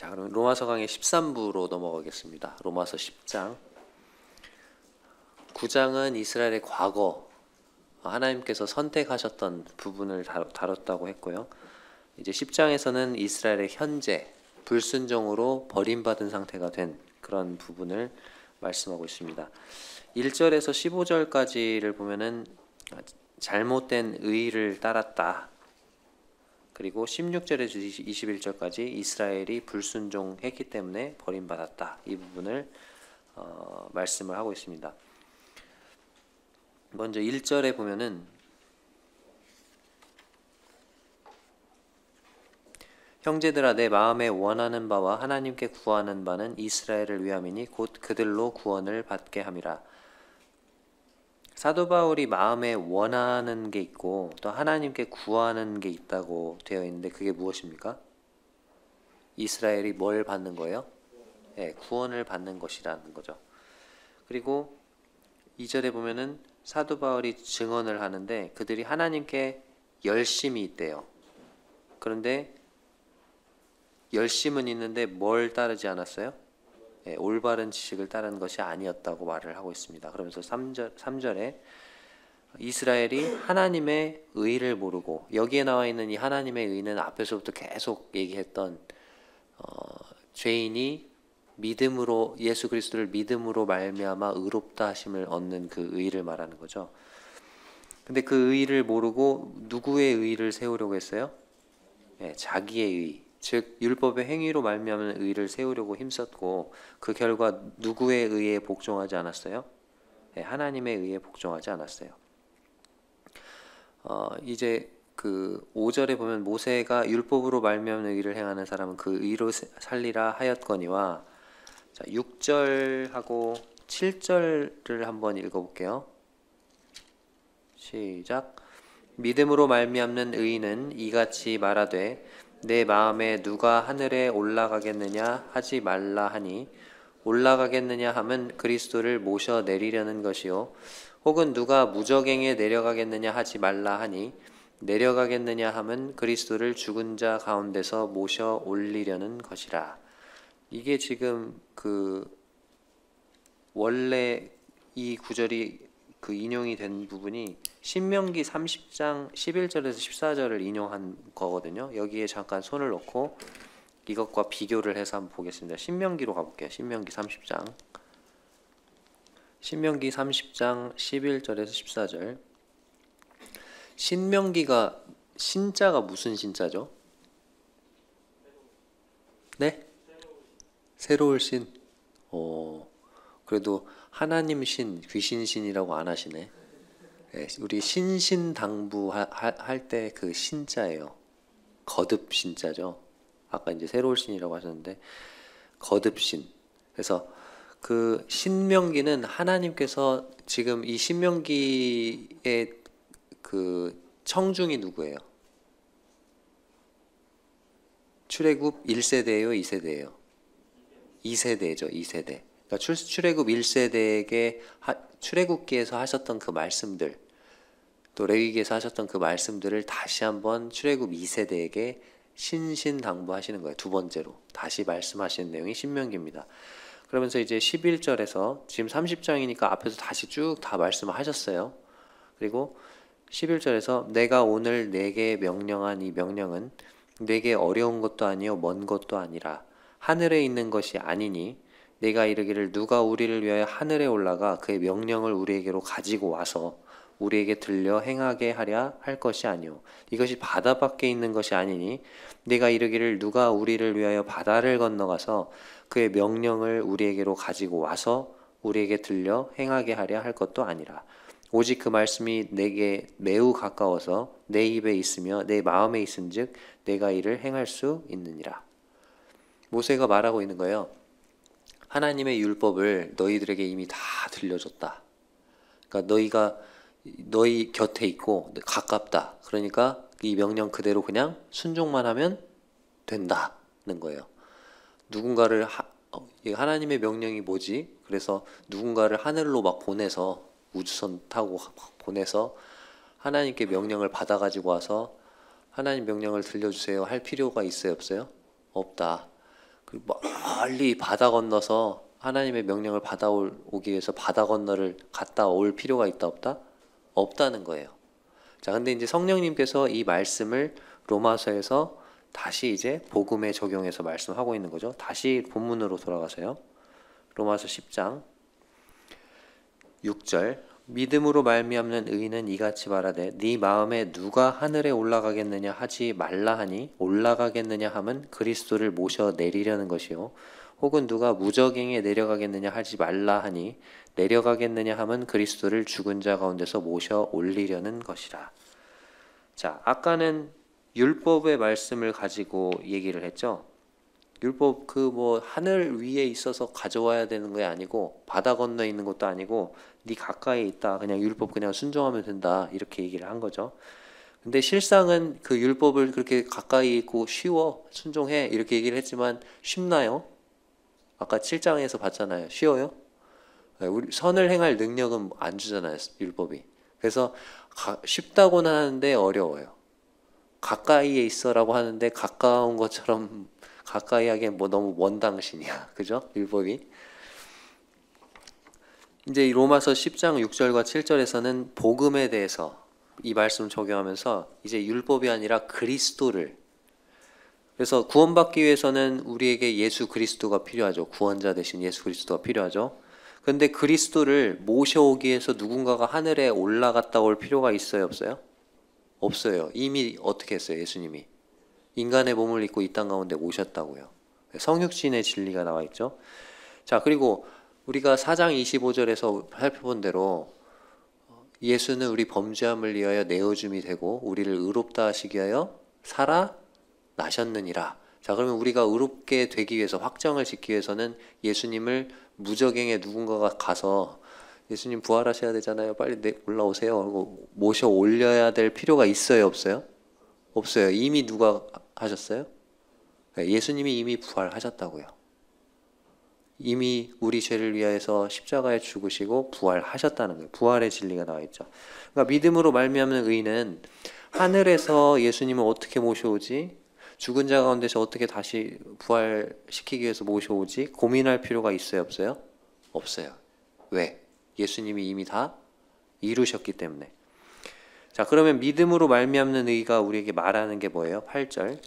자, 그럼 로마서 강의 13부로 넘어가겠습니다. 로마서 10장. 9장은 이스라엘의 과거, 하나님께서 선택하셨던 부분을 다뤘다고 했고요. 이제 10장에서는 이스라엘의 현재, 불순종으로 버림받은 상태가 된 그런 부분을 말씀하고 있습니다. 1절에서 15절까지를 보면은 잘못된 의의를 따랐다. 그리고 16절에서 21절까지 이스라엘이 불순종했기 때문에 버림받았다. 이 부분을 말씀을 하고 있습니다. 먼저 1절에 보면은 형제들아 내 마음에 원하는 바와 하나님께 구하는 바는 이스라엘을 위함이니 곧 그들로 구원을 받게 함이라. 사도 바울이 마음에 원하는 게 있고 또 하나님께 구하는 게 있다고 되어 있는데 그게 무엇입니까? 이스라엘이 뭘 받는 거예요? 네, 구원을 받는 것이라는 거죠. 그리고 2절에 보면은 사도 바울이 증언을 하는데 그들이 하나님께 열심이 있대요. 그런데 열심은 있는데 뭘 따르지 않았어요? 네, 올바른 지식을 따르는 것이 아니었다고 말을 하고 있습니다. 그러면서 3절에 이스라엘이 하나님의 의를 모르고, 여기에 나와 있는 이 하나님의 의는 앞에서부터 계속 얘기했던 죄인이 믿음으로 예수 그리스도를 믿음으로 말미암아 의롭다 하심을 얻는 그 의를 말하는 거죠. 근데 그 의를 모르고 누구의 의를 세우려고 했어요? 네, 자기의 의, 즉 율법의 행위로 말미암은 의를 세우려고 힘썼고 그 결과 누구의 의에 복종하지 않았어요? 네, 하나님의 의에 복종하지 않았어요. 이제 그 5절에 보면 모세가 율법으로 말미암는 의를 행하는 사람은 그 의로 살리라 하였거니와, 자, 6절하고 7절을 한번 읽어볼게요. 시작. 믿음으로 말미암는 의인은 이같이 말하되 내 마음에 누가 하늘에 올라가겠느냐 하지 말라 하니, 올라가겠느냐 함은 그리스도를 모셔 내리려는 것이요, 혹은 누가 무저갱에 내려가겠느냐 하지 말라 하니 내려가겠느냐 함은 그리스도를 죽은 자 가운데서 모셔 올리려는 것이라. 이게 지금 그 원래 이 구절이 그 인용이 된 부분이 신명기 30장 11절에서 14절을 인용한 거거든요. 여기에 잠깐 손을 놓고 이것과 비교를 해서 한번 보겠습니다. 신명기로 가볼게요. 신명기 30장 11절에서 14절. 신명기가 신자가 무슨 신자죠? 네? 새로울 신. 그래도 하나님 신, 귀신 신이라고 안 하시네. 네, 우리 신신당부 할 때 그 신자예요. 거듭 신자죠. 아까 이제 새로울 신이라고 하셨는데 거듭 신. 그래서 그 신명기는 하나님께서 지금 이 신명기의 그 청중이 누구예요? 출애굽 1세대예요, 2세대예요? 2세대죠, 2세대. 그러니까 출애굽 1세대에게 출애굽기에서 하셨던 그 말씀들, 또 레위기에서 하셨던 그 말씀들을 다시 한번 출애굽 2세대에게 신신당부하시는 거예요. 두 번째로 다시 말씀하시는 내용이 신명기입니다. 그러면서 이제 11절에서 지금 30장이니까 앞에서 다시 쭉 다 말씀하셨어요. 그리고 11절에서 내가 오늘 내게 명령한 이 명령은 내게 어려운 것도 아니요 먼 것도 아니라 하늘에 있는 것이 아니니, 내가 이르기를 누가 우리를 위하여 하늘에 올라가 그의 명령을 우리에게로 가지고 와서 우리에게 들려 행하게 하랴 할 것이 아니오, 이것이 바다 밖에 있는 것이 아니니, 내가 이르기를 누가 우리를 위하여 바다를 건너가서 그의 명령을 우리에게로 가지고 와서 우리에게 들려 행하게 하랴 할 것도 아니라, 오직 그 말씀이 내게 매우 가까워서 내 입에 있으며 내 마음에 있은즉 내가 이를 행할 수 있느니라. 모세가 말하고 있는 거예요. 하나님의 율법을 너희들에게 이미 다 들려줬다. 그러니까 너희가 너희 곁에 있고 가깝다. 그러니까 이 명령 그대로 그냥 순종만 하면 된다는 거예요. 누군가를 하나님의 명령이 뭐지? 그래서 누군가를 하늘로 막 보내서 우주선 타고 보내서 하나님께 명령을 받아가지고 와서 하나님 명령을 들려주세요 할 필요가 있어요, 없어요? 없다. 멀리 바다 건너서 하나님의 명령을 받아오기 위해서 바다 건너를 갔다 올 필요가 있다 없다? 없다는 거예요. 자, 근데 이제 성령님께서 이 말씀을 로마서에서 다시 이제 복음에 적용해서 말씀하고 있는 거죠. 다시 본문으로 돌아가세요. 로마서 10장 6절 믿음으로 말미암는 의인은 이같이 말하되 네 마음에 누가 하늘에 올라가겠느냐 하지 말라 하니 올라가겠느냐 함은 그리스도를 모셔 내리려는 것이요 혹은 누가 무저갱에 내려가겠느냐 하지 말라 하니 내려가겠느냐 함은 그리스도를 죽은 자 가운데서 모셔 올리려는 것이라. 자, 아까는 율법의 말씀을 가지고 얘기를 했죠. 율법 하늘 위에 있어서 가져와야 되는 게 아니고 바다 건너 있는 것도 아니고 네 가까이 있다. 그냥 율법 그냥 순종하면 된다. 이렇게 얘기를 한 거죠. 근데 실상은 그 율법을 그렇게 가까이 있고 쉬워 순종해 이렇게 얘기를 했지만 쉽나요? 아까 7장에서 봤잖아요. 쉬워요? 우리 선을 행할 능력은 안 주잖아요. 율법이. 그래서 쉽다고는 하는데 어려워요. 가까이에 있어라고 하는데 가까운 것처럼 가까이 하기엔 너무 먼 당신이야. 그죠? 율법이. 이제 이 로마서 10장 6절과 7절에서는 복음에 대해서 이 말씀을 적용하면서 이제 율법이 아니라 그리스도를, 그래서 구원받기 위해서는 우리에게 예수 그리스도가 필요하죠. 구원자 대신 예수 그리스도가 필요하죠. 그런데 그리스도를 모셔오기 위해서 누군가가 하늘에 올라갔다 올 필요가 있어요, 없어요? 없어요. 이미 어떻게 했어요? 예수님이 인간의 몸을 입고 이 땅 가운데 오셨다고요. 성육신의 진리가 나와 있죠. 자, 그리고 우리가 4장 25절에서 살펴본 대로 예수는 우리 범죄함을 위하여 내어줌이 되고 우리를 의롭다 하시기 위하여 살아나셨느니라. 자, 그러면 우리가 의롭게 되기 위해서 확정을 짓기 위해서는 예수님을 무저갱에 누군가가 가서 예수님 부활하셔야 되잖아요. 빨리 올라오세요. 하고 모셔 올려야 될 필요가 있어요, 없어요? 없어요. 이미 누가 하셨어요? 예수님이 이미 부활하셨다고요. 이미 우리 죄를 위하여서 십자가에 죽으시고 부활하셨다는 거예요. 부활의 진리가 나와 있죠. 그러니까 믿음으로 말미암는 의인은 하늘에서 예수님을 어떻게 모셔오지? 죽은 자 가운데서 어떻게 다시 부활시키기 위해서 모셔오지? 고민할 필요가 있어요, 없어요? 없어요. 왜? 예수님이 이미 다 이루셨기 때문에. 자, 그러면 믿음으로 말미암는 의가 우리에게 말하는 게 뭐예요? 8절.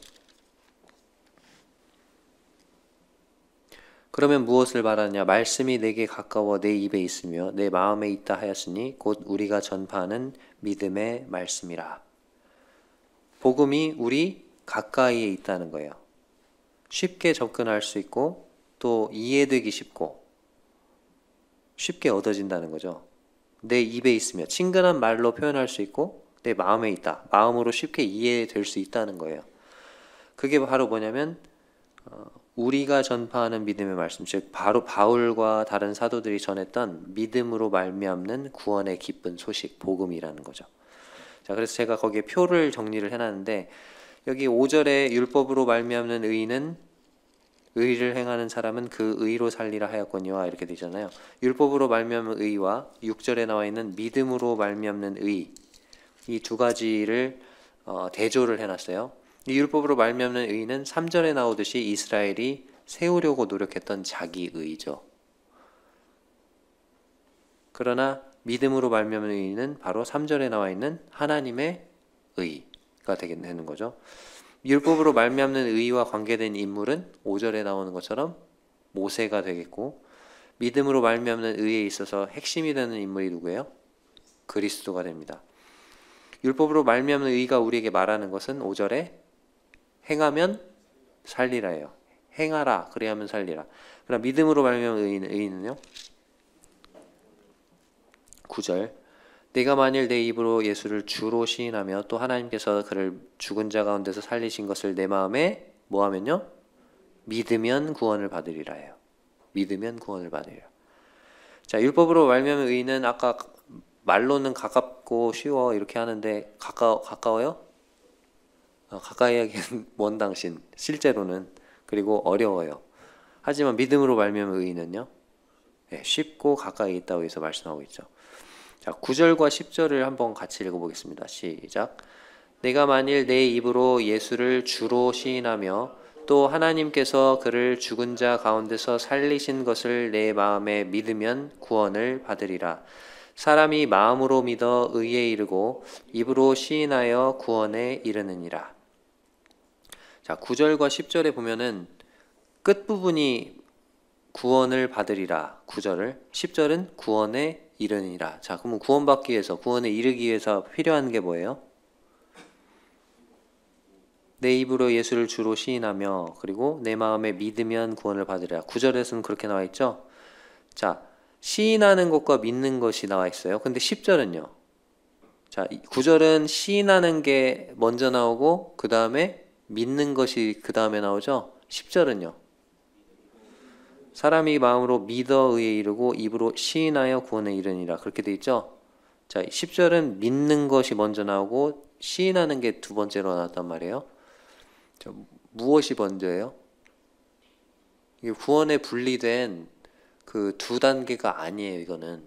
그러면 무엇을 말하느냐? 말씀이 내게 가까워 내 입에 있으며 내 마음에 있다 하였으니 곧 우리가 전파하는 믿음의 말씀이라. 복음이 우리 가까이에 있다는 거예요. 쉽게 접근할 수 있고 또 이해되기 쉽고 쉽게 얻어진다는 거죠. 내 입에 있으며 친근한 말로 표현할 수 있고 내 마음에 있다. 마음으로 쉽게 이해될 수 있다는 거예요. 그게 바로 뭐냐면 우리가 전파하는 믿음의 말씀, 즉 바로 바울과 다른 사도들이 전했던 믿음으로 말미암는 구원의 기쁜 소식, 복음이라는 거죠. 자, 그래서 제가 거기에 표를 정리를 해놨는데 여기 5절에 율법으로 말미암는 의인은 의를 행하는 사람은 그 의로 살리라 하였거니와 이렇게 되잖아요. 율법으로 말미암는 의와 6절에 나와 있는 믿음으로 말미암는 의, 이 두 가지를 대조를 해놨어요. 이 율법으로 말미암는 의는 3절에 나오듯이 이스라엘이 세우려고 노력했던 자기 의죠. 그러나 믿음으로 말미암는 의는 바로 3절에 나와 있는 하나님의 의가 되는 거죠. 율법으로 말미암는 의와 관계된 인물은 5절에 나오는 것처럼 모세가 되겠고, 믿음으로 말미암는 의에 있어서 핵심이 되는 인물이 누구예요? 그리스도가 됩니다. 율법으로 말미암는 의가 우리에게 말하는 것은 5절에 행하면 살리라예요. 행하라 그래야만 살리라. 그럼 믿음으로 말미암는 의는요? 9절 내가 만일 내 입으로 예수를 주로 시인하며 또 하나님께서 그를 죽은 자 가운데서 살리신 것을 내 마음에 뭐하면요? 믿으면 구원을 받으리라예요. 믿으면 구원을 받으리라. 자, 율법으로 말미암는 의는 아까 말로는 가깝고 쉬워 이렇게 하는데 가까워요? 가까이 하기엔 먼 당신, 실제로는. 그리고 어려워요. 하지만 믿음으로 말미암는 의는요? 네, 쉽고 가까이 있다고 해서 말씀하고 있죠. 자, 9절과 10절을 한번 같이 읽어보겠습니다. 시작. 내가 만일 내 입으로 예수를 주로 시인하며 또 하나님께서 그를 죽은 자 가운데서 살리신 것을 내 마음에 믿으면 구원을 받으리라. 사람이 마음으로 믿어 의에 이르고 입으로 시인하여 구원에 이르느니라. 자, 9절과 10절에 보면은 끝부분이 구원을 받으리라 9절을, 10절은 구원에 이르느니라. 자, 그러면 구원받기 위해서, 구원에 이르기 위해서 필요한 게 뭐예요? 내 입으로 예수를 주로 시인하며 그리고 내 마음에 믿으면 구원을 받으리라. 9절에서는 그렇게 나와 있죠. 자, 시인하는 것과 믿는 것이 나와 있어요. 근데 10절은요. 자, 9절은 시인하는 게 먼저 나오고 그 다음에 믿는 것이 그 다음에 나오죠. 10절은요. 사람이 마음으로 믿어 의에 이르고 입으로 시인하여 구원에 이르니라. 그렇게 돼 있죠. 자, 10절은 믿는 것이 먼저 나오고 시인하는 게 두 번째로 나왔단 말이에요. 자, 무엇이 먼저예요? 이게 구원에 분리된 그 두 단계가 아니에요. 이거는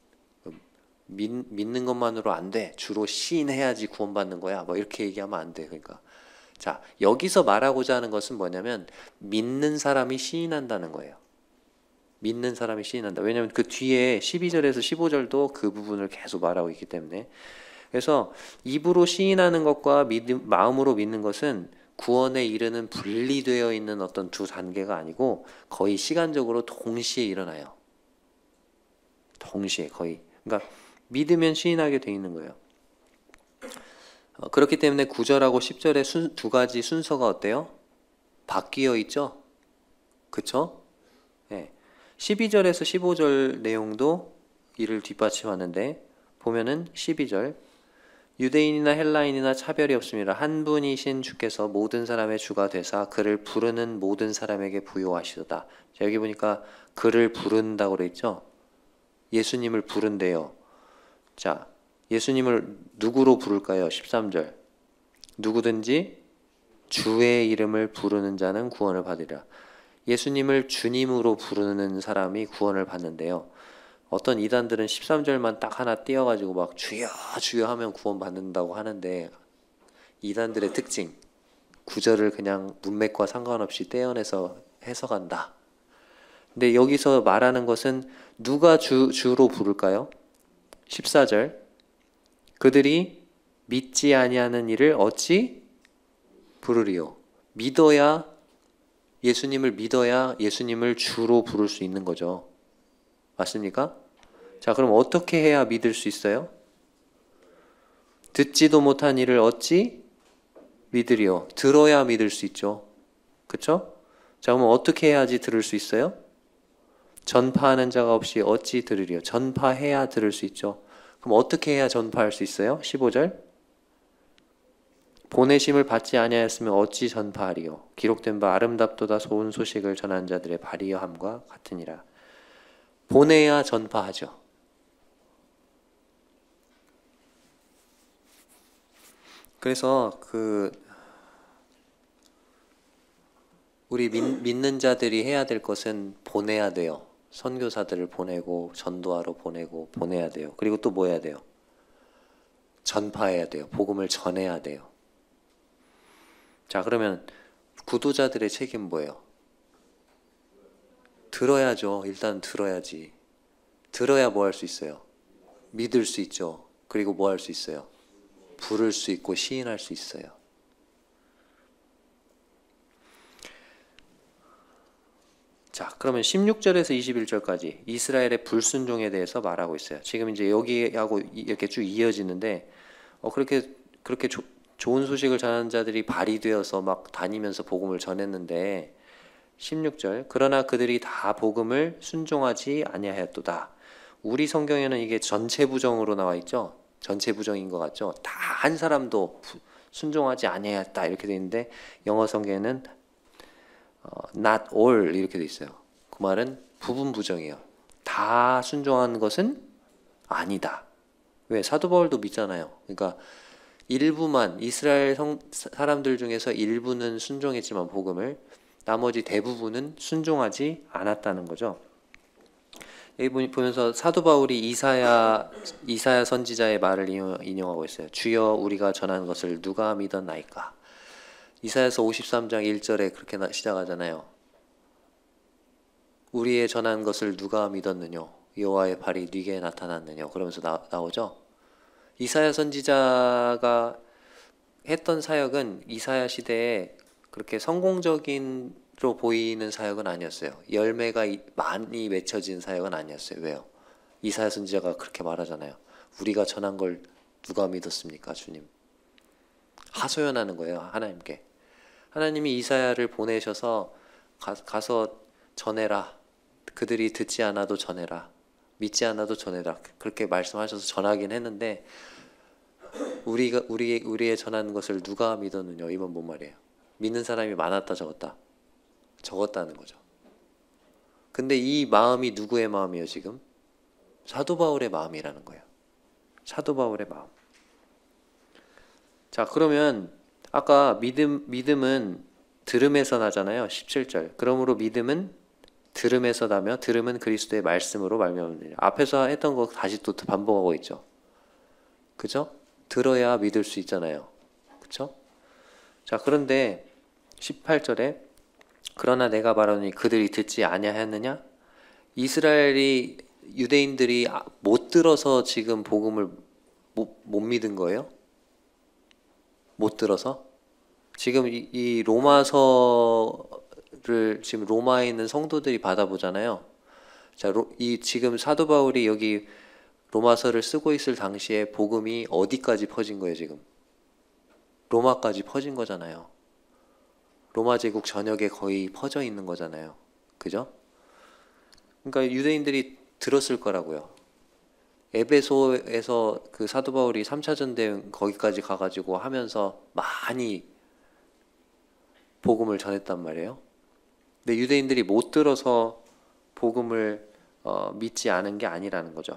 믿는 것만으로 안 돼. 주로 시인해야지 구원받는 거야. 뭐 이렇게 얘기하면 안 돼. 그러니까 자, 여기서 말하고자 하는 것은 뭐냐면 믿는 사람이 시인한다는 거예요. 믿는 사람이 시인한다. 왜냐하면 그 뒤에 12절에서 15절도 그 부분을 계속 말하고 있기 때문에. 그래서 입으로 시인하는 것과 마음으로 믿는 것은 구원에 이르는 분리되어 있는 어떤 두 단계가 아니고 거의 시간적으로 동시에 일어나요. 동시에 거의. 그러니까 믿으면 시인하게 돼 있는 거예요. 그렇기 때문에 9절하고 10절의 두 가지 순서가 어때요? 바뀌어 있죠? 그쵸? 네. 12절에서 15절 내용도 이를 뒷받침하는데 보면은 12절 유대인이나 헬라인이나 차별이 없습니다. 한 분이신 주께서 모든 사람의 주가 되사 그를 부르는 모든 사람에게 부요하시도다. 자, 여기 보니까 그를 부른다고 그랬죠? 예수님을 부른대요. 자, 예수님을 누구로 부를까요? 13절 누구든지 주의 이름을 부르는 자는 구원을 받으리라. 예수님을 주님으로 부르는 사람이 구원을 받는데요. 어떤 이단들은 13절만 딱 하나 띄어가지고 막 주여 주여 하면 구원 받는다고 하는데 이단들의 특징 9절을 그냥 문맥과 상관없이 떼어내서 해석한다. 근데 여기서 말하는 것은 누가 주로 부를까요? 14절 그들이 믿지 아니하는 이를 어찌 부르리요. 예수님을 믿어야 예수님을 주로 부를 수 있는 거죠. 맞습니까? 자, 그럼 어떻게 해야 믿을 수 있어요? 듣지도 못한 이를 어찌 믿으리요. 들어야 믿을 수 있죠. 그쵸? 자, 그럼 어떻게 해야지 들을 수 있어요? 전파하는 자가 없이 어찌 들으리요. 전파해야 들을 수 있죠. 그럼 어떻게 해야 전파할 수 있어요? 15절 보내심을 받지 아니하였으면 어찌 전파하리요. 기록된 바 아름답도다 좋은 소식을 전하는 자들의 발이여함과 같으니라. 보내야 전파하죠. 그래서 우리 믿는 자들이 해야 될 것은 보내야 돼요. 선교사들을 보내고 전도하러 보내고 보내야 돼요. 그리고 또 뭐 해야 돼요? 전파해야 돼요. 복음을 전해야 돼요. 자, 그러면 구도자들의 책임 뭐예요? 들어야죠. 일단 들어야지. 들어야 뭐 할 수 있어요? 믿을 수 있죠. 그리고 뭐 할 수 있어요? 부를 수 있고 시인할 수 있어요. 자, 그러면 16절에서 21절까지 이스라엘의 불순종에 대해서 말하고 있어요. 지금 이제 여기하고 이렇게 쭉 이어지는데 그렇게 좋은 소식을 전하는 자들이 발휘되어서 막 다니면서 복음을 전했는데 16절 그러나 그들이 다 복음을 순종하지 아니하였도다. 우리 성경에는 이게 전체 부정으로 나와 있죠. 전체 부정인 것 같죠. 다 한 사람도 순종하지 아니하였다 이렇게 돼 있는데 영어 성경에는 not all 이렇게 돼 있어요. 그 말은 부분 부정이에요. 다 순종하는 것은 아니다. 왜? 사도 바울도 믿잖아요. 그러니까 일부만 이스라엘 사람들 중에서 일부는 순종했지만 복음을 나머지 대부분은 순종하지 않았다는 거죠. 여기 보면서 사도 바울이 이사야 선지자의 말을 인용하고 있어요. 주여 우리가 전하는 것을 누가 믿었나이까. 이사야서 53장 1절에 그렇게 시작하잖아요. 우리의 전한 것을 누가 믿었느냐? 여호와의 발이 네게 나타났느냐? 그러면서 나오죠. 이사야 선지자가 했던 사역은 이사야 시대에 그렇게 성공적인로 보이는 사역은 아니었어요. 열매가 많이 맺혀진 사역은 아니었어요. 왜요? 이사야 선지자가 그렇게 말하잖아요. 우리가 전한 걸 누가 믿었습니까, 주님? 하소연하는 거예요, 하나님께. 하나님이 이사야를 보내셔서 가서 전해라. 그들이 듣지 않아도 전해라. 믿지 않아도 전해라. 그렇게 말씀하셔서 전하긴 했는데 우리의 전하는 것을 누가 믿었느냐? 이건 뭔 말이에요? 믿는 사람이 많았다 적었다? 적었다는 거죠. 근데 이 마음이 누구의 마음이에요 지금? 사도 바울의 마음이라는 거예요. 사도 바울의 마음. 자, 그러면 아까 믿음은 들음에서 나잖아요. 17절. 그러므로 믿음은 들음에서 나며 들음은 그리스도의 말씀으로 말미암느니라. 앞에서 했던 거 다시 또 반복하고 있죠. 그죠? 들어야 믿을 수 있잖아요. 그쵸? 자, 그런데 18절에 그러나 내가 말하노니 그들이 듣지 아니하였느냐? 이스라엘이 유대인들이 못 들어서 지금 복음을 못 믿은 거예요? 못 들어서? 지금 이 로마서를 지금 로마에 있는 성도들이 받아보잖아요. 자, 지금 사도 바울이 여기 로마서를 쓰고 있을 당시에 복음이 어디까지 퍼진 거예요, 지금? 로마까지 퍼진 거잖아요. 로마 제국 전역에 거의 퍼져 있는 거잖아요. 그죠? 그러니까 유대인들이 들었을 거라고요. 에베소에서 그 사도 바울이 3차 전대행 거기까지 가가지고 하면서 많이 복음을 전했단 말이에요. 근데 유대인들이 못 들어서 복음을 믿지 않은 게 아니라는 거죠.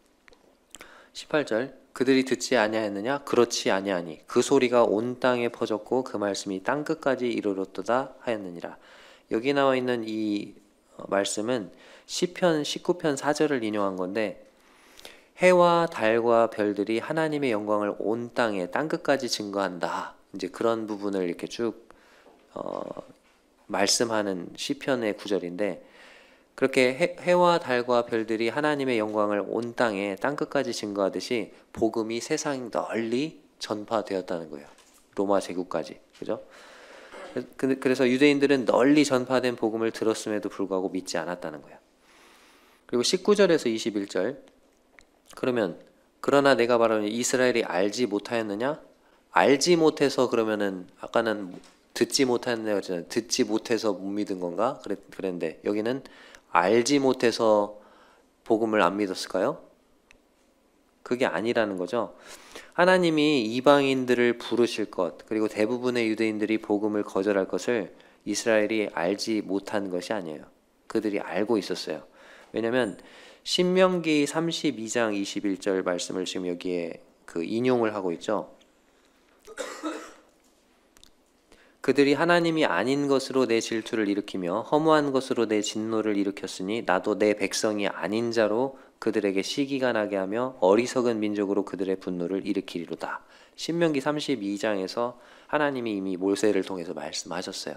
18절 그들이 듣지 아니하였느냐? 그렇지 아니하니 그 소리가 온 땅에 퍼졌고 그 말씀이 땅 끝까지 이르렀도다 하였느니라. 여기 나와 있는 이 말씀은 시편 19편 4절을 인용한 건데 해와 달과 별들이 하나님의 영광을 온 땅에 땅 끝까지 증거한다. 이제 그런 부분을 이렇게 쭉 말씀하는 시편의 구절인데 그렇게 해와 달과 별들이 하나님의 영광을 온 땅에 땅 끝까지 증거하듯이 복음이 세상 널리 전파되었다는 거예요. 로마 제국까지. 그죠? 그래서 유대인들은 널리 전파된 복음을 들었음에도 불구하고 믿지 않았다는 거예요. 그리고 19절에서 21절 그러면 그러나 내가 말하는 이스라엘이 알지 못하였느냐? 알지 못해서 그러면은 아까는 듣지 못하였느냐 그랬잖아요. 듣지 못해서 못 믿은 건가? 그랬는데 여기는 알지 못해서 복음을 안 믿었을까요? 그게 아니라는 거죠. 하나님이 이방인들을 부르실 것 그리고 대부분의 유대인들이 복음을 거절할 것을 이스라엘이 알지 못한 것이 아니에요. 그들이 알고 있었어요. 왜냐하면 신명기 32장 21절 말씀을 지금 여기에 그 인용을 하고 있죠. 그들이 하나님이 아닌 것으로 내 질투를 일으키며 허무한 것으로 내 진노를 일으켰으니 나도 내 백성이 아닌 자로 그들에게 시기가 나게 하며 어리석은 민족으로 그들의 분노를 일으키리로다. 신명기 32장에서 하나님이 이미 모세를 통해서 말씀하셨어요.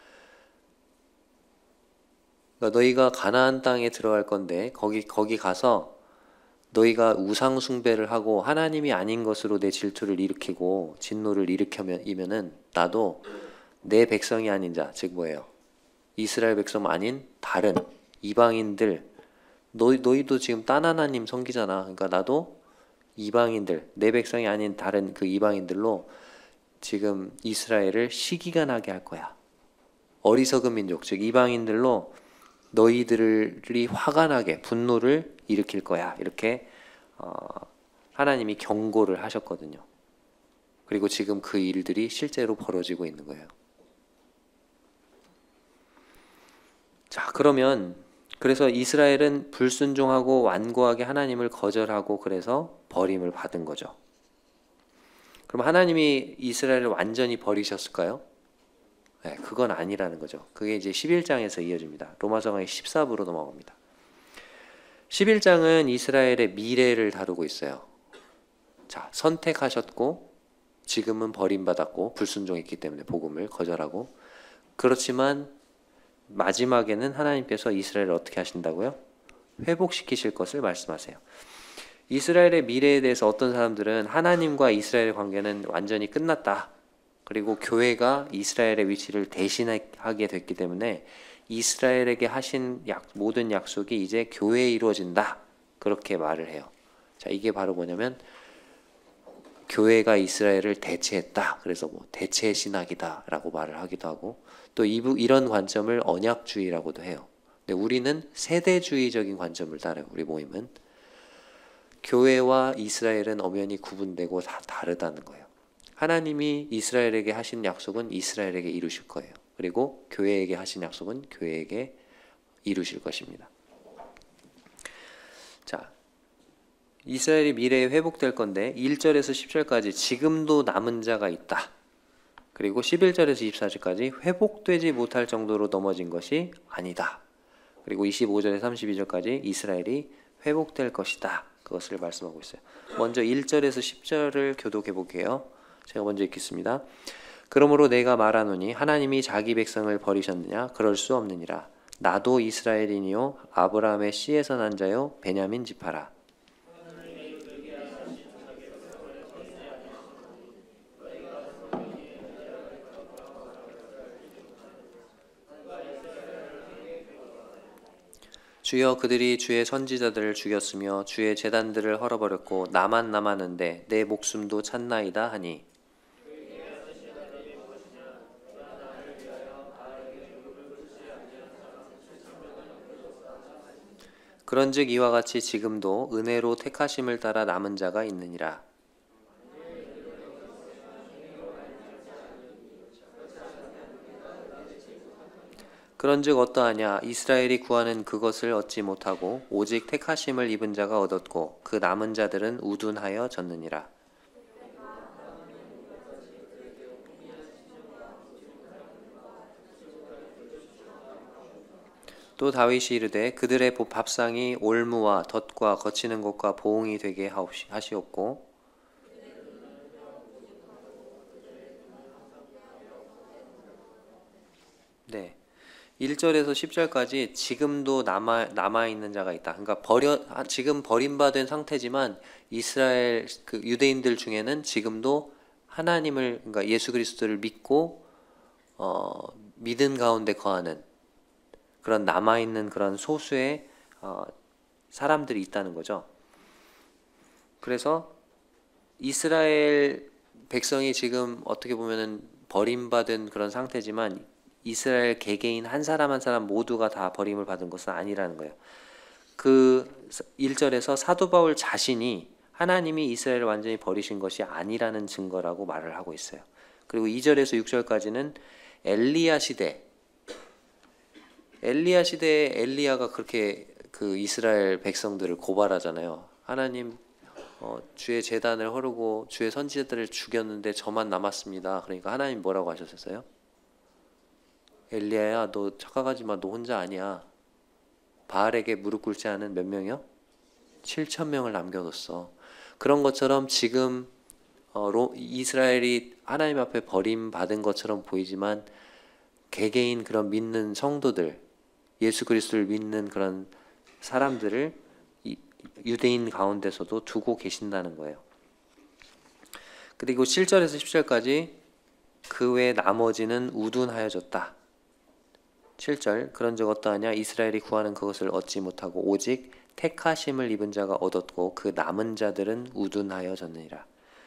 그러니까 너희가 가나안 땅에 들어갈 건데 거기 가서 너희가 우상 숭배를 하고 하나님이 아닌 것으로 내 질투를 일으키고 진노를 일으키면은 나도 내 백성이 아닌 자, 즉 뭐예요? 이스라엘 백성 아닌 다른 이방인들 너희도 지금 딴 하나님 섬기잖아. 그러니까 나도 이방인들 내 백성이 아닌 다른 그 이방인들로 지금 이스라엘을 시기가 나게 할 거야. 어리석은 민족, 즉 이방인들로 너희들이 화가 나게 분노를 일으킬 거야. 이렇게 하나님이 경고를 하셨거든요. 그리고 지금 그 일들이 실제로 벌어지고 있는 거예요. 자, 그러면 그래서 이스라엘은 불순종하고 완고하게 하나님을 거절하고 그래서 버림을 받은 거죠. 그럼 하나님이 이스라엘을 완전히 버리셨을까요? 네, 그건 아니라는 거죠. 그게 이제 11장에서 이어집니다. 로마서 강의 14부로 넘어갑니다. 11장은 이스라엘의 미래를 다루고 있어요. 자, 선택하셨고 지금은 버림받았고 불순종했기 때문에 복음을 거절하고, 그렇지만 마지막에는 하나님께서 이스라엘을 어떻게 하신다고요? 회복시키실 것을 말씀하세요. 이스라엘의 미래에 대해서 어떤 사람들은 하나님과 이스라엘의 관계는 완전히 끝났다, 그리고 교회가 이스라엘의 위치를 대신하게 됐기 때문에 이스라엘에게 하신 모든 약속이 이제 교회에 이루어진다, 그렇게 말을 해요. 자, 이게 바로 뭐냐면 교회가 이스라엘을 대체했다, 그래서 뭐 대체 신학이다 라고 말을 하기도 하고, 또 이런 관점을 언약주의라고도 해요. 근데 우리는 세대주의적인 관점을 따라요. 우리 모임은 교회와 이스라엘은 엄연히 구분되고 다 다르다는 거예요. 하나님이 이스라엘에게 하신 약속은 이스라엘에게 이루실 거예요. 그리고 교회에게 하신 약속은 교회에게 이루실 것입니다. 자, 이스라엘이 미래에 회복될 건데 1절에서 10절까지 지금도 남은 자가 있다. 그리고 11절에서 24절까지 회복되지 못할 정도로 넘어진 것이 아니다. 그리고 25절에서 32절까지 이스라엘이 회복될 것이다, 그것을 말씀하고 있어요. 먼저 1절에서 10절을 교독해 볼게요. 제가 먼저 읽겠습니다. 그러므로 내가 말하노니 하나님이 자기 백성을 버리셨느냐? 그럴 수 없느니라. 나도 이스라엘이니요 아브라함의 씨에서 난 자요 베냐민 지파라. 주여, 그들이 주의 선지자들을 죽였으며 주의 제단들을 헐어버렸고 나만 남았는데 내 목숨도 찼나이다 하니, 그런즉 이와 같이 지금도 은혜로 택하심을 따라 남은 자가 있느니라. 그런즉 어떠하냐? 이스라엘이 구하는 그것을 얻지 못하고 오직 택하심을 입은 자가 얻었고 그 남은 자들은 우둔하여 졌느니라. 또 다윗이 이르되 그들의 밥상이 올무와 덫과 거치는 곳과 보응이 되게 하시옵고, 네, 1절에서 10절까지 지금도 남아있는 자가 있다. 그러니까 지금 버림받은 상태지만 이스라엘 그 유대인들 중에는 지금도 하나님을, 그러니까 예수 그리스도를 믿고 믿음 가운데 거하는 그런 남아있는 그런 소수의 사람들이 있다는 거죠. 그래서 이스라엘 백성이 지금 어떻게 보면은 버림받은 그런 상태지만 이스라엘 개개인 한 사람 한 사람 모두가 다 버림을 받은 것은 아니라는 거예요. 그 1절에서 사도 바울 자신이 하나님이 이스라엘을 완전히 버리신 것이 아니라는 증거라고 말을 하고 있어요. 그리고 2절에서 6절까지는 엘리야 시대에 엘리야가 그렇게 그 이스라엘 백성들을 고발하잖아요. 하나님, 주의 제단을 허르고 주의 선지자들을 죽였는데 저만 남았습니다. 그러니까 하나님 뭐라고 하셨어요? 엘리야야, 너 착각하지 마. 너 혼자 아니야. 바알에게 무릎 꿇지 않은 몇 명이요? 7,000명을 남겨뒀어. 그런 것처럼 지금 이스라엘이 하나님 앞에 버림받은 것처럼 보이지만 개개인 그런 믿는 성도들, 예수 그리스도를 믿는 그런 사람들을 유대인 가운데서도 두고 계신다는 거예요. 그리고 7절에서 10절까지 그 외 나머지는 우둔하여졌다. 7절, 그런즉 어떠하냐? 이스라엘이 구하는 그것을 얻지 못하고 오직 택하심을 입은 자가 얻었고 그 남은 자들은 우둔하여졌느니라.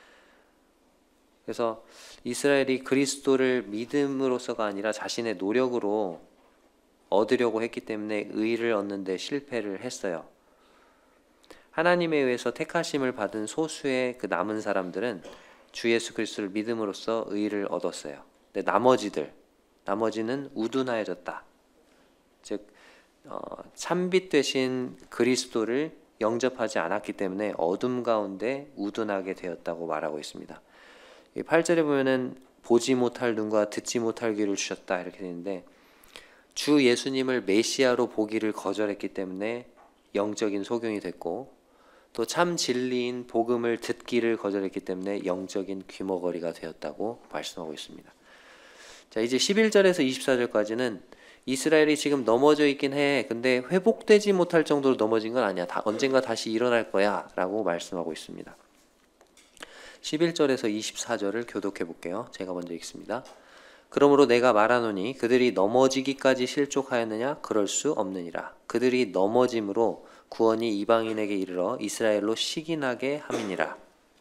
그래서 이스라엘이 그리스도를 믿음으로서가 아니라 자신의 노력으로 얻으려고 했기 때문에 의를 얻는 데 실패를 했어요. 하나님에 의해서 택하심을 받은 소수의 그 남은 사람들은 주 예수 그리스도를 믿음으로써 의를 얻었어요. 근데 나머지는 우둔하여졌다. 즉 참빛 되신 그리스도를 영접하지 않았기 때문에 어둠 가운데 우둔하게 되었다고 말하고 있습니다. 8절에 보면은 보지 못할 눈과 듣지 못할 귀를 주셨다 이렇게 되는데, 주 예수님을 메시아로 보기를 거절했기 때문에 영적인 소경이 됐고, 또 참 진리인 복음을 듣기를 거절했기 때문에 영적인 귀머거리가 되었다고 말씀하고 있습니다. 자, 이제 11절에서 24절까지는 이스라엘이 지금 넘어져 있긴 해. 근데 회복되지 못할 정도로 넘어진 건 아니야. 언젠가 다시 일어날 거야 라고 말씀하고 있습니다. 11절에서 24절을 교독해 볼게요. 제가 먼저 읽습니다. 그러므로 내가 말하노니 그들이 넘어지기까지 실족하였느냐? 그럴 수 없느니라. 그들이 넘어짐으로 구원이 이방인에게 이르러 이스라엘로 시기나게 함이니라.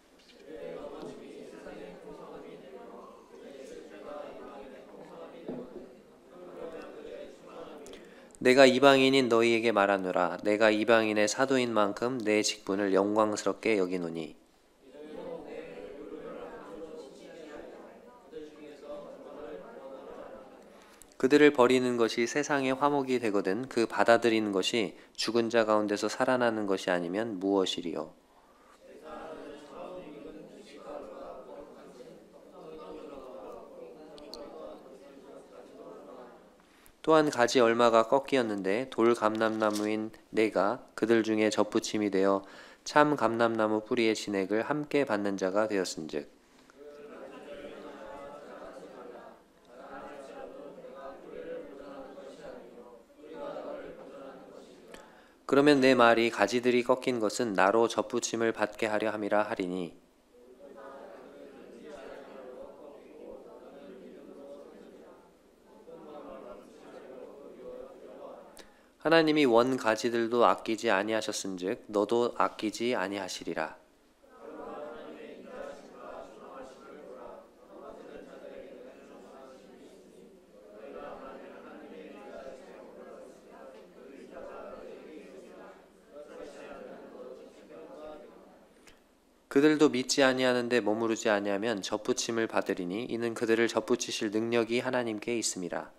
내가 이방인인 너희에게 말하노라. 내가 이방인의 사도인 만큼 내 직분을 영광스럽게 여기노니 그들을 버리는 것이 세상의 화목이 되거든 그 받아들이는 것이 죽은 자 가운데서 살아나는 것이 아니면 무엇이리요. 또한 가지 얼마가 꺾이었는데 돌 감람나무인 내가 그들 중에 접붙임이 되어 참 감람나무 뿌리의 진액을 함께 받는 자가 되었은즉 그러면 내 말이 가지들이 꺾인 것은 나로 접붙임을 받게 하려 함이라 하리니 하나님이 원 가지들도 아끼지 아니하셨은즉 너도 아끼지 아니하시리라. 그들도 믿지 아니하는데 머무르지 아니하면 접붙임을 받으리니 이는 그들을 접붙이실 능력이 하나님께 있음이라.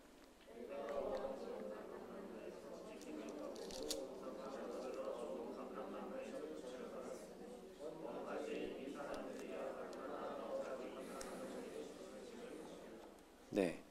네.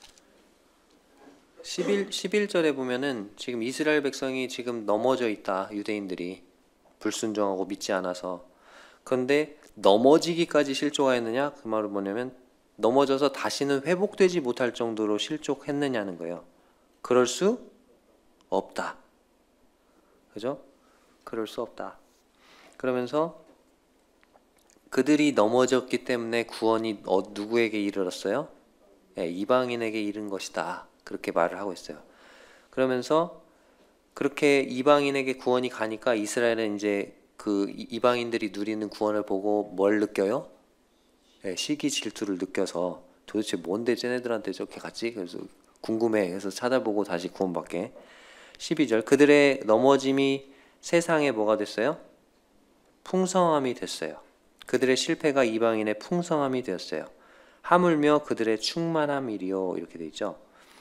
11절에 보면은 지금 이스라엘 백성이 지금 넘어져 있다. 유대인들이 불순종하고 믿지 않아서. 그런데 넘어지기까지 실족하였느냐? 그 말은 뭐냐면 넘어져서 다시는 회복되지 못할 정도로 실족했느냐는 거예요. 그럴 수 없다. 그죠? 그럴 수 없다. 그러면서 그들이 넘어졌기 때문에 구원이 누구에게 이르렀어요? 네, 이방인에게 이른 것이다. 그렇게 말을 하고 있어요. 그러면서 그렇게 이방인에게 구원이 가니까 이스라엘은 이제 그 이방인들이 누리는 구원을 보고 뭘 느껴요? 네, 시기 질투를 느껴서 도대체 뭔데 쟤네들한테 저렇게 갔지? 그래서 궁금해해서 찾아보고 다시 구원받게. 12절 그들의 넘어짐이 세상에 뭐가 됐어요? 풍성함이 됐어요. 그들의 실패가 이방인의 풍성함이 되었어요. 하물며 그들의 충만함이리요. 이렇게 돼 있죠.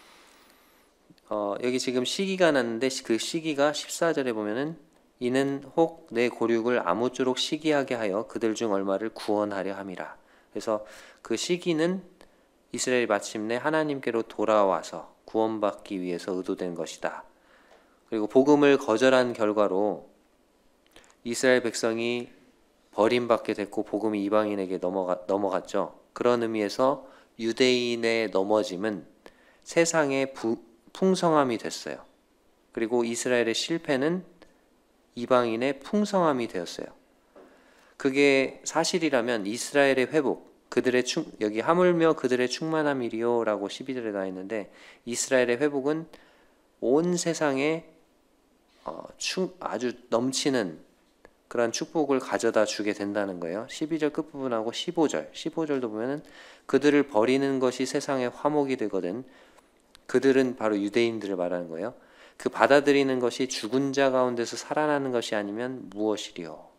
여기 지금 시기가 났는데 그 시기가 14절에 보면은 이는 혹 내 고륙을 아무쪼록 시기하게 하여 그들 중 얼마를 구원하려 함이라. 그래서 그 시기는 이스라엘이 마침내 하나님께로 돌아와서 구원받기 위해서 의도된 것이다. 그리고 복음을 거절한 결과로 이스라엘 백성이 버림받게 됐고 복음이 이방인에게 넘어갔죠. 그런 의미에서 유대인의 넘어짐은 세상의 풍성함이 됐어요. 그리고 이스라엘의 실패는 이방인의 풍성함이 되었어요. 그게 사실이라면 이스라엘의 회복, 여기 하물며 그들의 충만함이리요 라고 12절에 나와 있는데 이스라엘의 회복은 온 세상에 아주 넘치는 그런 축복을 가져다 주게 된다는 거예요. 12절 끝부분하고 15절도 보면은 그들을 버리는 것이 세상의 화목이 되거든. 그들은 바로 유대인들을 말하는 거예요. 그 받아들이는 것이 죽은 자 가운데서 살아나는 것이 아니면 무엇이리요.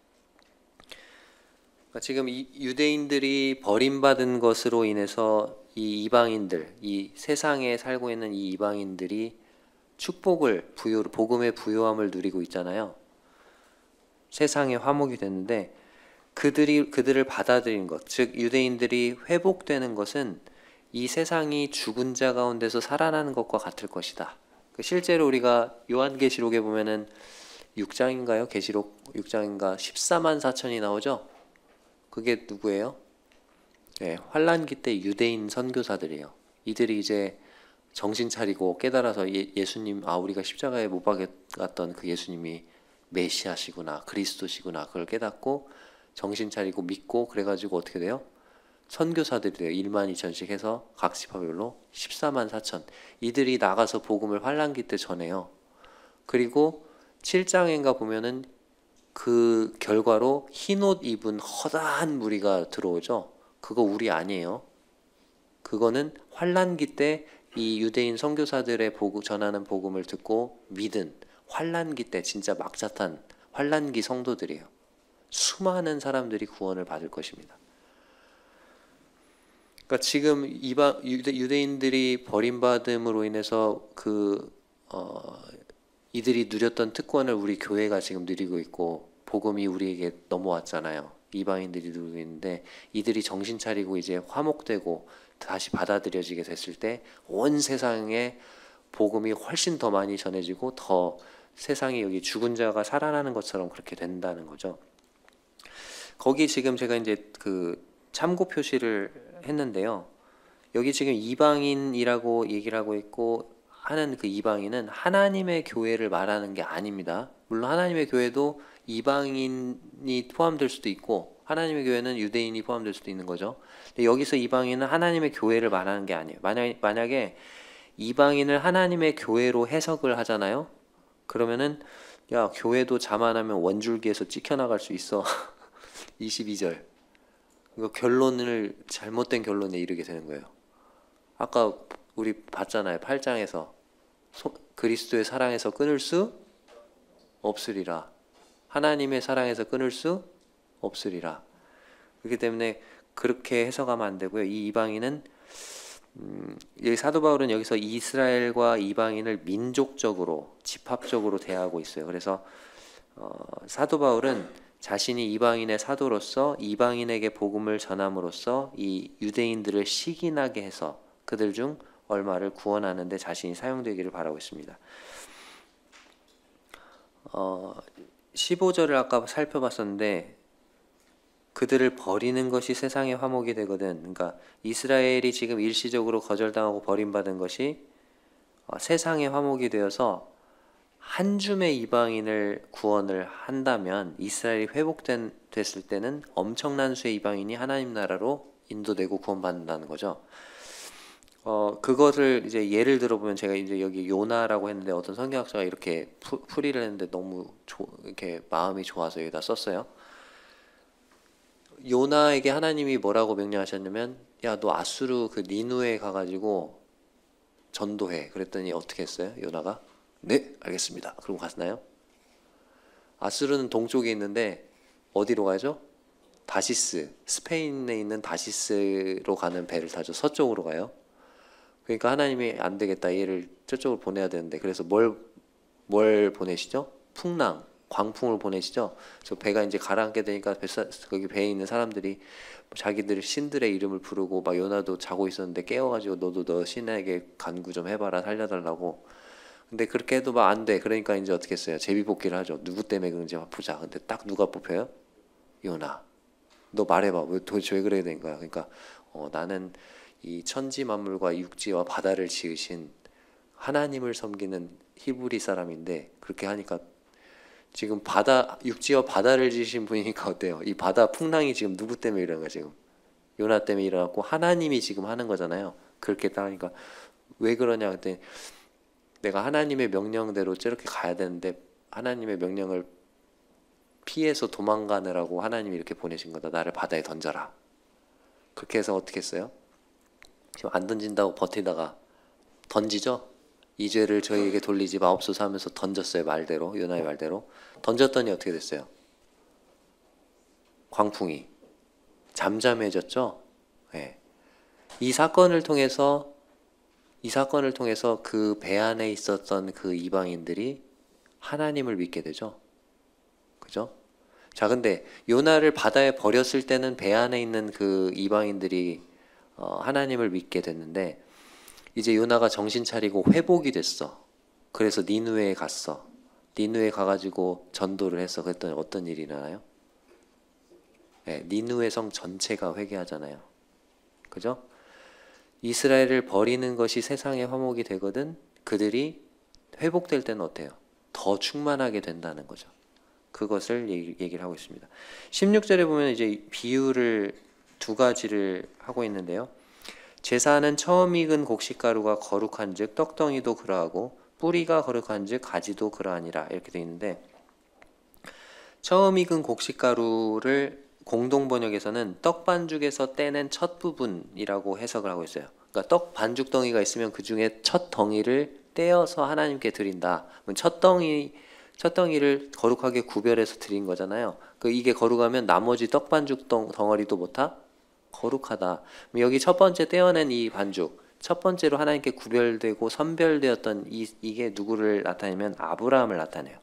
그러니까 지금 이 유대인들이 버림받은 것으로 인해서 이 이방인들, 이 세상에 살고 있는 이 이방인들이 축복을 복음의 부요함을 누리고 있잖아요. 세상의 화목이 됐는데 그들을 받아들인 것, 즉 유대인들이 회복되는 것은 이 세상이 죽은 자 가운데서 살아나는 것과 같을 것이다. 실제로 우리가 요한계시록에 보면은 6장인가요? 계시록 6장인가 14만 4천이 나오죠? 그게 누구예요? 네, 환란기 때 유대인 선교사들이에요. 이들이 이제 정신 차리고 깨달아서 예수님, 우리가 십자가에 못 박았던 그 예수님이 메시아시구나, 그리스도시구나, 그걸 깨닫고 정신 차리고 믿고, 그래가지고 어떻게 돼요? 선교사들이 돼요. 1만 2천씩 해서 각 지파별로 14만 4천. 이들이 나가서 복음을 환란기 때 전해요. 그리고 7장인가 보면은 그 결과로 흰옷 입은 허다한 무리가 들어오죠. 그거 우리 아니에요. 그거는 환란기 때 이 유대인 선교사들의 전하는 복음을 듣고 믿은 환란기 때 진짜 막자탄 환란기 성도들이에요. 수많은 사람들이 구원을 받을 것입니다. 그러니까 지금 유대인들이 버림받음으로 인해서 이들이 누렸던 특권을 우리 교회가 지금 누리고 있고, 복음이 우리에게 넘어왔잖아요. 이방인들이 누리고 있는데, 이들이 정신 차리고 이제 화목되고 다시 받아들여지게 됐을 때 온 세상에 복음이 훨씬 더 많이 전해지고, 더 세상에 여기 죽은 자가 살아나는 것처럼 그렇게 된다는 거죠. 거기 지금 제가 이제 그 참고 표시를 했는데요. 여기 지금 이방인이라고 얘기를 하고 있고, 하는 그 이방인은 하나님의 교회를 말하는 게 아닙니다. 물론 하나님의 교회도 이방인이 포함될 수도 있고, 하나님의 교회는 유대인이 포함될 수도 있는 거죠. 근데 여기서 이방인은 하나님의 교회를 말하는 게 아니에요. 만약에 이방인을 하나님의 교회로 해석을 하잖아요. 그러면은 야, 교회도 자만하면 원줄기에서 찍혀나갈 수 있어. 22절. 이거 잘못된 결론에 이르게 되는 거예요. 아까 우리 봤잖아요. 8장에서 그리스도의 사랑에서 끊을 수 없으리라. 하나님의 사랑에서 끊을 수 없으리라. 그렇기 때문에 그렇게 해석하면 안 되고요. 이 이방인은 여기 사도 바울은 여기서 이스라엘과 이방인을 민족적으로 집합적으로 대하고 있어요. 그래서 사도 바울은 자신이 이방인의 사도로서 이방인에게 복음을 전함으로써 이 유대인들을 시기나게 해서 그들 중 얼마를 구원하는 데 자신이 사용되기를 바라고 있습니다. 15절을 아까 살펴봤었는데, 그들을 버리는 것이 세상의 화목이 되거든. 그러니까 이스라엘이 지금 일시적으로 거절당하고 버림받은 것이 세상의 화목이 되어서 한 줌의 이방인을 구원을 한다면, 이스라엘이 회복됐을 때는 엄청난 수의 이방인이 하나님 나라로 인도되고 구원받는다는 거죠. 그것을 이제 예를 들어보면, 제가 이제 여기 요나라고 했는데 어떤 성경학자가 이렇게 풀이를 했는데 너무 이렇게 마음이 좋아서 여기다 썼어요. 요나에게 하나님이 뭐라고 명령하셨냐면, 야, 너 아수르 그 니누에 가가지고 전도해. 그랬더니 어떻게 했어요? 요나가 네, 알겠습니다. 그러고 갔나요? 아수르는 동쪽에 있는데 어디로 가죠? 다시스, 스페인에 있는 다시스로 가는 배를 타죠. 서쪽으로 가요. 그러니까 하나님이 안 되겠다, 얘를 저쪽으로 보내야 되는데, 그래서 뭘 보내시죠? 풍랑, 광풍을 보내시죠. 저 배가 이제 가라앉게 되니까 거기 배에 있는 사람들이 자기들 신들의 이름을 부르고, 막 요나도 자고 있었는데 깨워가지고 너도 너 신에게 간구 좀 해봐라, 살려달라고. 근데 그렇게 해도 막 안 돼. 그러니까 이제 어떻게 했어요? 제비뽑기를 하죠. 누구 때문에 그런지 보자. 근데 딱 누가 뽑혀요? 요나. 너 말해봐. 도대체 왜 그래야 되는 거야? 그러니까 나는 이 천지 만물과 육지와 바다를 지으신 하나님을 섬기는 히브리 사람인데, 그렇게 하니까 지금 육지와 바다를 지으신 분이니까 어때요? 이 바다 풍랑이 지금 누구 때문에 일어난 거야? 지금 요나 때문에 일어났고, 하나님이 지금 하는 거잖아요. 그렇게 따르니까 왜 그러냐 그랬더니, 내가 하나님의 명령대로 저렇게 가야 되는데 하나님의 명령을 피해서 도망가느라고 하나님이 이렇게 보내신 거다. 나를 바다에 던져라. 그렇게 해서 어떻게 했어요? 지금 안 던진다고 버티다가 던지죠? 이 죄를 저희에게 돌리지 마옵소서 하면서 던졌어요. 말대로, 요나의 말대로. 던졌더니 어떻게 됐어요? 광풍이 잠잠해졌죠? 네. 이 사건을 통해서 그 배 안에 있었던 그 이방인들이 하나님을 믿게 되죠. 그죠? 자, 근데 요나를 바다에 버렸을 때는 배 안에 있는 그 이방인들이 하나님을 믿게 됐는데, 이제 요나가 정신 차리고 회복이 됐어. 그래서 니느웨에 갔어. 니누에 가가지고 전도를 했어. 그랬더니 어떤 일이 일어나요? 네, 니누의 성 전체가 회개하잖아요. 그죠? 이스라엘을 버리는 것이 세상의 화목이 되거든 그들이 회복될 때는 어때요? 더 충만하게 된다는 거죠. 그것을 얘기를 하고 있습니다. 16절에 보면 이제 비유를 두 가지를 하고 있는데요. 제사는 처음 익은 곡식가루가 거룩한즉 떡덩이도 그러하고 뿌리가 거룩한즉 가지도 그러하니라 이렇게 되어 있는데, 처음 익은 곡식가루를 공동 번역에서는 떡 반죽에서 떼낸 첫 부분이라고 해석을 하고 있어요. 그러니까 떡 반죽 덩이가 있으면 그 중에 첫 덩이를 떼어서 하나님께 드린다. 첫 덩이를 거룩하게 구별해서 드린 거잖아요. 이게 거룩하면 나머지 떡 반죽 덩어리도 뭐다? 거룩하다. 여기 첫 번째 떼어낸 이 반죽, 첫 번째로 하나님께 구별되고 선별되었던 이게 누구를 나타내면 아브라함을 나타내요.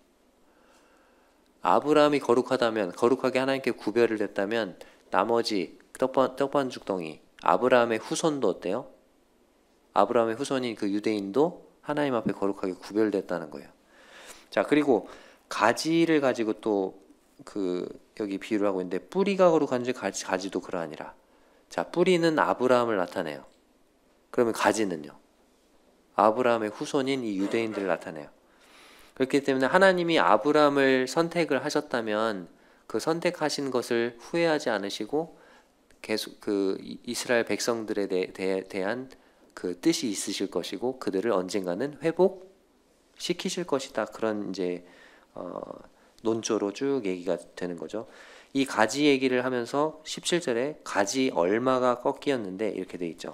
아브라함이 거룩하다면, 거룩하게 하나님께 구별을 됐다면 나머지 떡반죽 덩이, 아브라함의 후손도 어때요? 아브라함의 후손인 그 유대인도 하나님 앞에 거룩하게 구별됐다는 거예요. 자, 그리고 가지를 가지고 또 여기 비유를 하고 있는데, 뿌리가 거룩한지 가지도 그러하니라. 자, 뿌리는 아브라함을 나타내요. 그러면 가지는요? 아브라함의 후손인 이 유대인들을 나타내요. 그렇기 때문에 하나님이 아브라함을 선택을 하셨다면 그 선택하신 것을 후회하지 않으시고 계속 이스라엘 백성들에 대한 그 뜻이 있으실 것이고 그들을 언젠가는 회복시키실 것이다. 그런 이제 논조로 쭉 얘기가 되는 거죠. 이 가지 얘기를 하면서 17절에 가지 얼마가 꺾이었는데 이렇게 돼 있죠.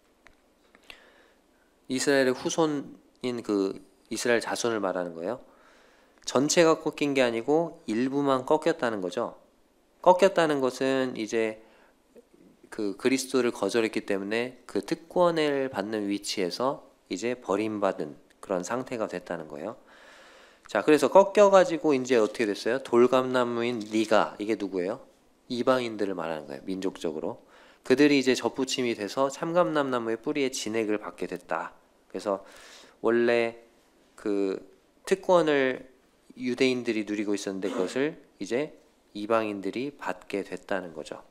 이스라엘의 후손인 이스라엘 자손을 말하는 거예요. 전체가 꺾인 게 아니고 일부만 꺾였다는 거죠. 꺾였다는 것은 이제 그리스도를 거절했기 때문에 그 특권을 받는 위치에서 이제 버림받은 그런 상태가 됐다는 거예요. 자, 그래서 꺾여가지고 이제 어떻게 됐어요? 돌감나무인 네가, 이게 누구예요? 이방인들을 말하는 거예요. 민족적으로. 그들이 이제 접붙임이 돼서 참감남나무의 뿌리에 진액을 받게 됐다. 그래서 원래 그 특권을 유대인들이 누리고 있었는데 그것을 이제 이방인들이 받게 됐다는 거죠.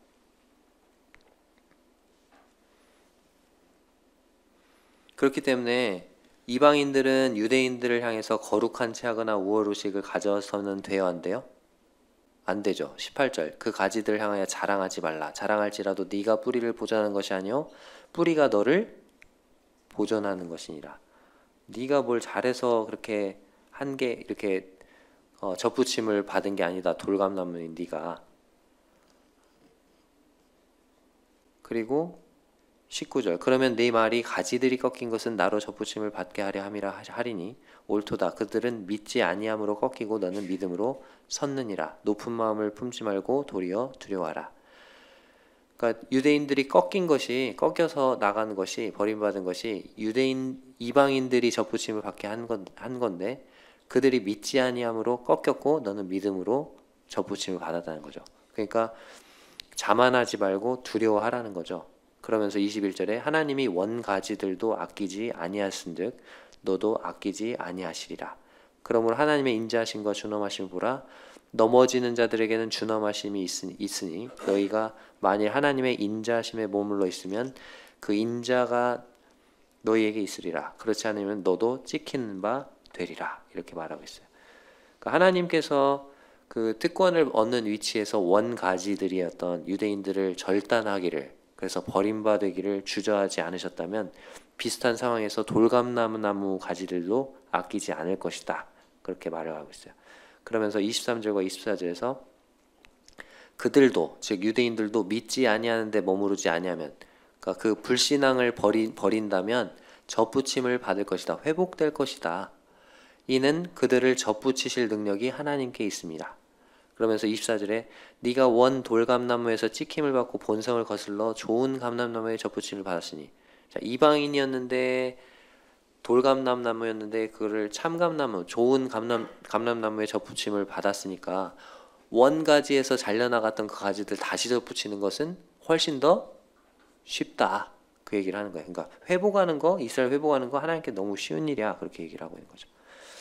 그렇기 때문에 이방인들은 유대인들을 향해서 거룩한 채 하거나 우월의식을 가져서는 돼요, 안 돼요? 안 되죠. 18절 그 가지들을 향하여 자랑하지 말라. 자랑할지라도 네가 뿌리를 보존하는 것이 아니요 뿌리가 너를 보존하는 것이니라. 네가 뭘 잘해서 그렇게 한 게 이렇게 접붙임을 받은 게 아니다. 돌감나무인 네가. 그리고 19절 그러면 네 말이 가지들이 꺾인 것은 나로 접붙임을 받게 하려 함이라 하리니 옳도다. 그들은 믿지 아니함으로 꺾이고 너는 믿음으로 섰느니라. 높은 마음을 품지 말고 도리어 두려워하라. 그러니까 유대인들이 꺾여서 나가는 것이, 버림받은 것이 이방인들이 접붙임을 받게 한 건데 그들이 믿지 아니함으로 꺾였고 너는 믿음으로 접붙임을 받았다는 거죠. 그러니까 자만하지 말고 두려워하라는 거죠. 그러면서 21절에 하나님이 원가지들도 아끼지 아니하신즉 너도 아끼지 아니하시리라. 그러므로 하나님의 인자하심과 준엄하심을 보라. 넘어지는 자들에게는 준엄하심이 있으니 너희가 만일 하나님의 인자하심에 머물러 있으면 그 인자가 너희에게 있으리라. 그렇지 않으면 너도 찍히는 바 되리라. 이렇게 말하고 있어요. 그러니까 하나님께서 그 특권을 얻는 위치에서 원가지들이었던 유대인들을 절단하기를, 그래서 버림받기를 주저하지 않으셨다면 비슷한 상황에서 돌감나무 가지들도 아끼지 않을 것이다. 그렇게 말을 하고 있어요. 그러면서 23절과 24절에서 그들도, 즉 유대인들도 믿지 아니하는데 머무르지 아니하면, 그러니까 그 불신앙을 버린다면 접붙임을 받을 것이다. 회복될 것이다. 이는 그들을 접붙이실 능력이 하나님께 있습니다. 그러면서 24절에 네가 원 돌감나무에서 찍힘을 받고 본성을 거슬러 좋은 감람나무에 접붙임을 받았으니, 자, 이방인이었는데 돌감람나무였는데 그거를 참감나무, 좋은 감람나무에 접붙임을 받았으니까 원가지에서 잘려나갔던 그 가지들 다시 접붙이는 것은 훨씬 더 쉽다. 그 얘기를 하는 거예요. 그러니까 이스라엘 회복하는 거 하나님께 너무 쉬운 일이야. 그렇게 얘기를 하고 있는 거죠.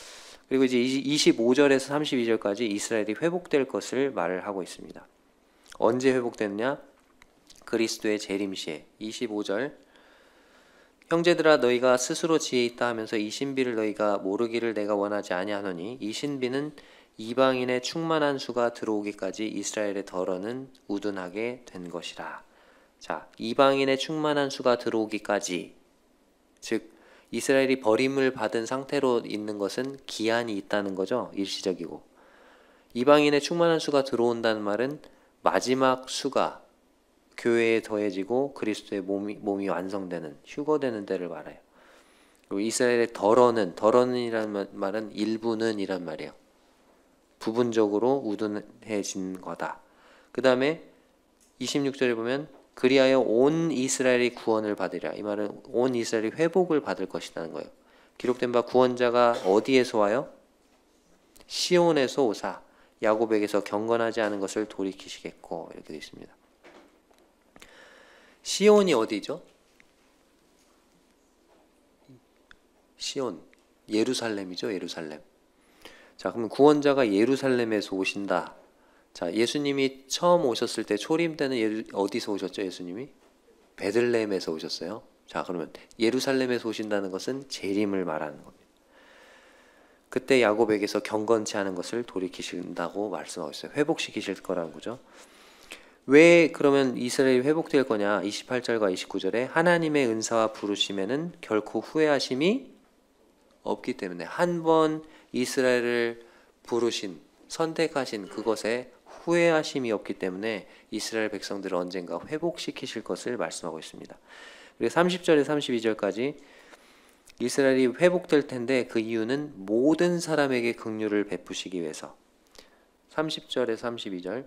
그리고 이제 25절에서 32절까지 이스라엘이 회복될 것을 말을 하고 있습니다. 언제 회복됐느냐? 그리스도의 재림시에. 25절 형제들아 너희가 스스로 지혜 있다 하면서 이 신비를 너희가 모르기를 내가 원하지 아니하노니 이 신비는 이방인의 충만한 수가 들어오기까지 이스라엘의 덜어는 우둔하게 된 것이라. 자, 이방인의 충만한 수가 들어오기까지, 즉 이스라엘이 버림을 받은 상태로 있는 것은 기한이 있다는 거죠. 일시적이고. 이방인의 충만한 수가 들어온다는 말은 마지막 수가 교회에 더해지고 그리스도의 몸이 완성되는, 휴거되는 때를 말해요. 그리고 이스라엘의 덜어는이라는 말은 일부는 이란 말이에요. 부분적으로 우둔해진 거다. 그 다음에 26절에 보면 그리하여 온 이스라엘이 구원을 받으리라. 이 말은 온 이스라엘이 회복을 받을 것이라는 거예요. 기록된 바 구원자가 어디에서 와요? 시온에서 오사 야곱에게서 경건하지 않은 것을 돌이키시겠고, 이렇게 되어 있습니다. 시온이 어디죠? 시온, 예루살렘이죠. 예루살렘. 자, 그럼 구원자가 예루살렘에서 오신다. 자, 예수님이 처음 오셨을 때 초림 때는 어디서 오셨죠? 예수님이 베들레헴에서 오셨어요. 자, 그러면 예루살렘에서 오신다는 것은 재림을 말하는 겁니다. 그때 야곱에게서 경건치 않은 것을 돌이키신다고 말씀하고 있어요. 회복시키실 거라는 거죠. 왜 그러면 이스라엘이 회복될 거냐? 28절과 29절에 하나님의 은사와 부르심에는 결코 후회하심이 없기 때문에, 한 번 이스라엘을 부르신, 선택하신 그것에 후회하심이 없기 때문에 이스라엘 백성들을 언젠가 회복시키실 것을 말씀하고 있습니다. 그리고 30절에서 32절까지 이스라엘이 회복될 텐데 그 이유는 모든 사람에게 긍휼을 베푸시기 위해서. 30절에서 32절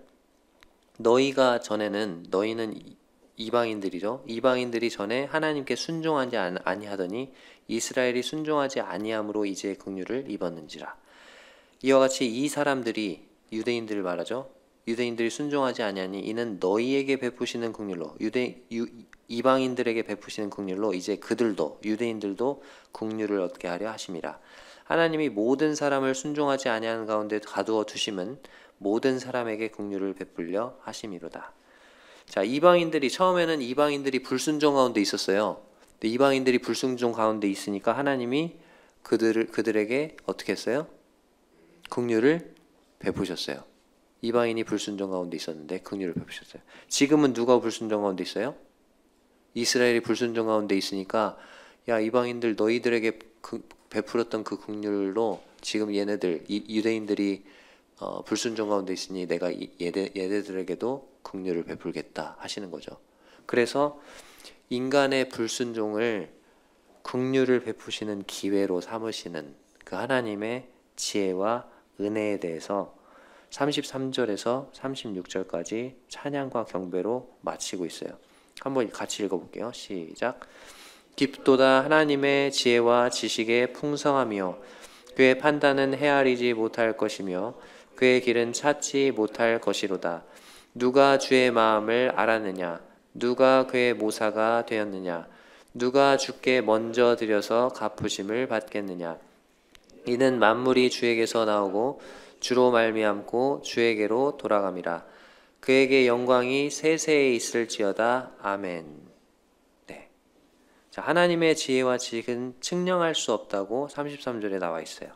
너희는 이방인들이죠. 이방인들이 전에 하나님께 순종하지 아니하더니 이스라엘이 순종하지 아니함으로 이제 긍휼을 입었는지라. 이와 같이 이 사람들이, 유대인들을 말하죠. 유대인들이 순종하지 아니하니 이는 너희에게 베푸시는 긍휼로, 이방인들에게 베푸시는 긍휼로 이제 그들도, 유대인들도 긍휼을 얻게 하려 하심이라. 하나님이 모든 사람을 순종하지 아니하는 가운데 가두어 두심은 모든 사람에게 긍휼을 베풀려 하심이로다. 자, 처음에는 이방인들이 불순종 가운데 있었어요. 근데 이방인들이 불순종 가운데 있으니까 하나님이 그들에게 어떻게 했어요? 긍휼을 베푸셨어요. 이방인이 불순종 가운데 있었는데 긍휼을 베푸셨어요. 지금은 누가 불순종 가운데 있어요? 이스라엘이 불순종 가운데 있으니까, 야, 이방인들 너희들에게 베풀었던 그 긍휼로 지금 유대인들이 불순종 가운데 있으니 내가 얘네들에게도 긍휼을 베풀겠다 하시는 거죠. 그래서 인간의 불순종을 긍휼을 베푸시는 기회로 삼으시는 그 하나님의 지혜와 은혜에 대해서 33절에서 36절까지 찬양과 경배로 마치고 있어요. 한번 같이 읽어볼게요. 시작. 깊도다 하나님의 지혜와 지식의 풍성하며 그의 판단은 헤아리지 못할 것이며 그의 길은 찾지 못할 것이로다. 누가 주의 마음을 알았느냐? 누가 그의 모사가 되었느냐? 누가 주께 먼저 드려서 갚으심을 받겠느냐? 이는 만물이 주에게서 나오고 주로 말미암고 주에게로 돌아감이라. 그에게 영광이 세세에 있을지어다. 아멘. 네. 자, 하나님의 지혜와 지식은 측량할 수 없다고 33절에 나와 있어요.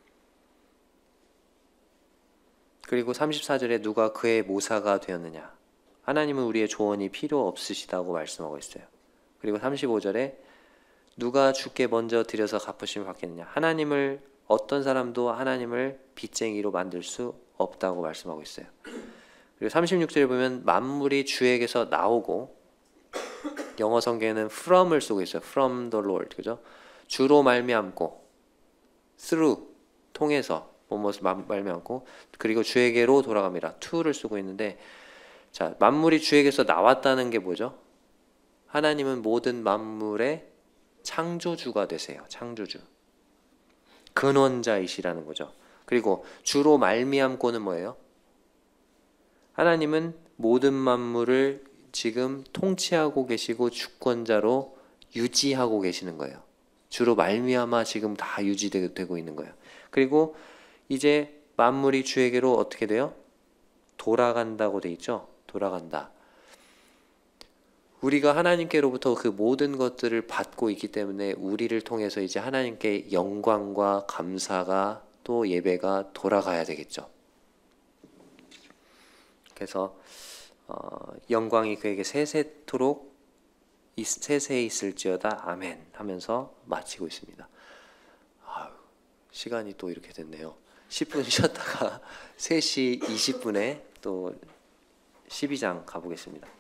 그리고 34절에 누가 그의 모사가 되었느냐? 하나님은 우리의 조언이 필요 없으시다고 말씀하고 있어요. 그리고 35절에 누가 주께 먼저 드려서 갚으심을 받겠느냐? 어떤 사람도 하나님을 빚쟁이로 만들 수 없다고 말씀하고 있어요. 그리고 36절에 보면 만물이 주에게서 나오고, 영어 성경에는 from을 쓰고 있어요. from the Lord, 그죠? 주로 말미암고, through, 통해서, 무엇을 말미암고, 그리고 주에게로 돌아갑니다. to를 쓰고 있는데, 자, 만물이 주에게서 나왔다는 게 뭐죠? 하나님은 모든 만물의 창조주가 되세요. 창조주. 근원자이시라는 거죠. 그리고 주로 말미암고는 뭐예요? 하나님은 모든 만물을 지금 통치하고 계시고 주권자로 유지하고 계시는 거예요. 주로 말미암아 지금 다 유지되고 있는 거예요. 그리고 이제 만물이 주에게로 어떻게 돼요? 돌아간다고 돼 있죠. 돌아간다. 우리가 하나님께로부터 그 모든 것들을 받고 있기 때문에 우리를 통해서 이제 하나님께 영광과 감사가 또 예배가 돌아가야 되겠죠. 그래서 영광이 그에게 세세토록 세세에 있을지어다 아멘 하면서 마치고 있습니다. 아유, 시간이 또 이렇게 됐네요. 10분 쉬었다가 3시 20분에 또 12장 가보겠습니다.